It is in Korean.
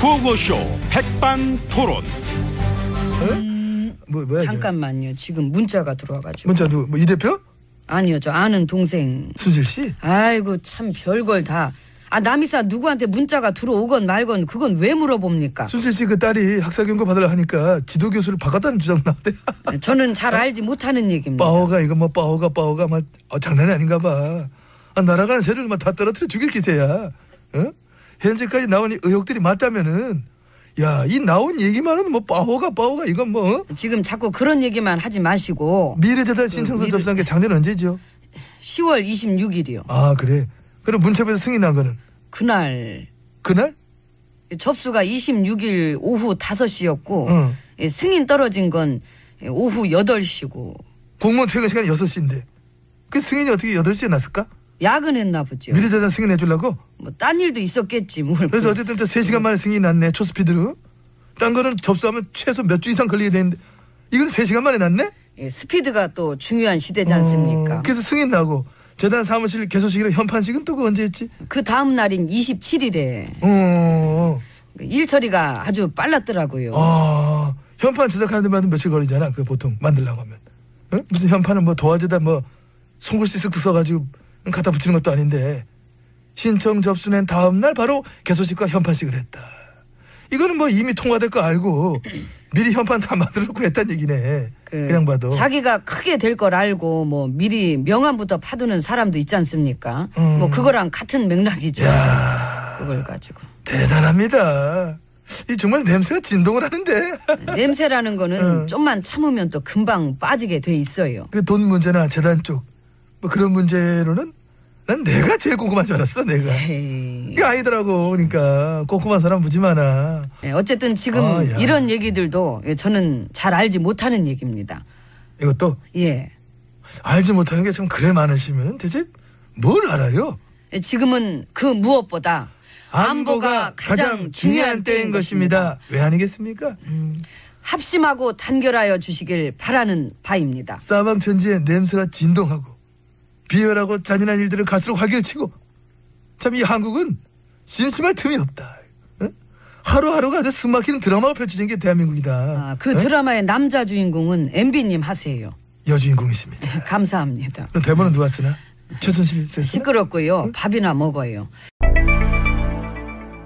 구호쇼 백반토론. 뭐야? 잠깐만요. 지금 문자가 들어와가지고. 문자 누구? 뭐 이 대표? 아니요, 저 아는 동생. 순실 씨? 아이고 참 별걸 다. 남이사 누구한테 문자가 들어오건 말건 그건 왜 물어봅니까? 순실 씨 그 딸이 학사 경고 받으려 하니까 지도 교수를 바꿨다는 주장 나왔대. 저는 잘 알지 못하는 얘기입니다. 빠오가 이거 뭐 빠오가 막 장난이 아닌가 봐. 날아가는 새를 막 다 떨어뜨려 죽일 기세야. 어? 현재까지 나온 이 의혹들이 맞다면은 야, 이 나온 얘기만은 뭐 빠오가 이건 뭐 지금 자꾸 그런 얘기만 하지 마시고. 미래재단 신청서 접수한 게 작년 언제죠? 10월 26일이요. 아, 그래. 그럼 문체부에서 승인 난 거는? 그날 접수가 26일 오후 5시였고 승인 떨어진 건 오후 8시고. 공무원 퇴근 시간이 6시인데 그 승인이 어떻게 8시에 났을까? 야근했나 보죠. 미래재단 승인해 주려고? 뭐 딴 일도 있었겠지 뭘. 그래서 어쨌든 3시간 만에 승인이 났네. 초스피드로. 딴 거는 접수하면 최소 몇 주 이상 걸리게 되는데 이건 3시간 만에 났네? 스피드가 또 중요한 시대지 않습니까? 그래서 승인 나고 재단 사무실 개소식이랑 현판식은 또 그 언제 했지? 그 다음 날인 27일에 일 처리가 아주 빨랐더라고요. 현판 제작하는 데만 며칠 걸리잖아. 그 보통 만들려고 하면. 응? 무슨 현판은 뭐 도화지에다 뭐 손글씨 쓱쓱 써가지고 갖다 붙이는 것도 아닌데 신청 접수낸 다음 날 바로 개소식과 현판식을 했다. 이거는 뭐 이미 통과될 거 알고 미리 현판 다 만들어 놓고 했단 얘기네. 그냥 봐도. 자기가 크게 될 걸 알고 뭐 미리 명함부터 파두는 사람도 있지 않습니까? 뭐 그거랑 같은 맥락이죠. 야, 그걸 가지고. 대단합니다. 이 정말 냄새가 진동을 하는데. 냄새라는 거는 좀만 참으면 또 금방 빠지게 돼 있어요. 그 돈 문제나 재단 쪽 뭐 그런 문제로는 난 내가 제일 꼼꼼한 줄 알았어. 내가. 이게 아니더라고. 그러니까 꼼꼼한 사람 무지 많아. 어쨌든 지금 이런 얘기들도 저는 잘 알지 못하는 얘기입니다. 이것도? 예. 알지 못하는 게 참 그래 많으시면 대체 뭘 알아요? 지금은 그 무엇보다 안보가 가장 중요한 때인 것입니다. 왜 아니겠습니까? 합심하고 단결하여 주시길 바라는 바입니다. 사방천지에 냄새가 진동하고 비열하고 잔인한 일들을 갈수록 활개치고 참 이 한국은 심심할 틈이 없다. 어? 하루하루가 아주 숨막히는 드라마가 펼쳐진 게 대한민국이다. 그 드라마의 남자 주인공은 MB님 하세요. 여주인공이십니다. 감사합니다. 그럼 대본은 누가 쓰나? 최순실 씨. 시끄럽고요. 밥이나 먹어요.